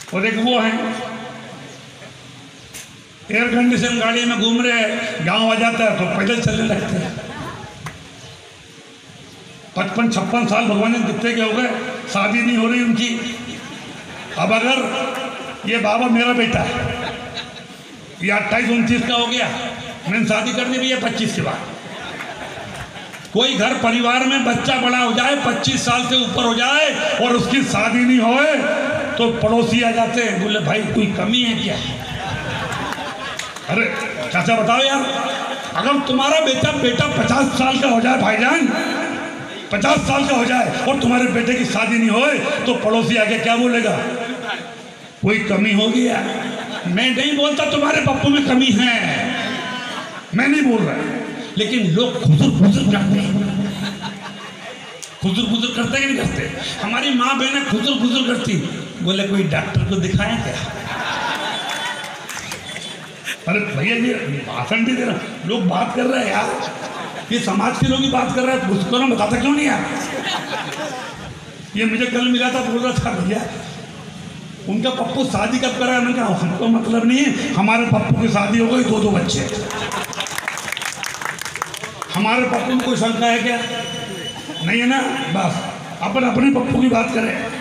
और एक वो है एयर कंडीशन गाड़ी में घूम रहे हैं, गांव आ जाता है तो पैदल चलने लगते हैं। 55-56 साल भगवान ने कितने के हो गए, शादी नहीं हो रही उनकी। अब अगर ये बाबा मेरा बेटा है, ये 28-29 का हो गया, मैंने शादी कर दी भैया 25 के बाद। कोई घर परिवार में बच्चा बड़ा हो जाए, 25 साल से ऊपर हो जाए और उसकी शादी नहीं होए तो पड़ोसी आ जाते हैं, बोले भाई कोई कमी है क्या? अरे चाचा बताओ यार, अगर तुम्हारा बेटा 50 साल का हो जाए भाईजान, 50 साल का हो जाए और तुम्हारे बेटे की शादी नहीं होए तो पड़ोसी आके क्या बोलेगा? कोई कमी हो गया। मैं नहीं बोलता तुम्हारे पप्पू में कमी है, मैं नहीं बोल रहा, लेकिन लोग खुजुर करते हैं। खुजुर करते कि नहीं करते? हमारी माँ बहनें खुजुर करती, बोले कोई डॉक्टर को दिखाया क्या? अरे भैया ये भाषण भी दे रहा, लोग बात कर रहे हैं यार, ये समाज के लोग ही बात कर रहे हैं, उसको ना बताता क्यों नहीं यार? ये मुझे कल मिला था, बोल रहा था भैया उनका पप्पू शादी कब करा है? मैंने कहा हमको मतलब नहीं है, हमारे पप्पू की शादी हो गई, 2 बच्चे। हमारे पप्पू में कोई शंका है क्या? नहीं है ना? बस अपन अपने पप्पू की बात करें।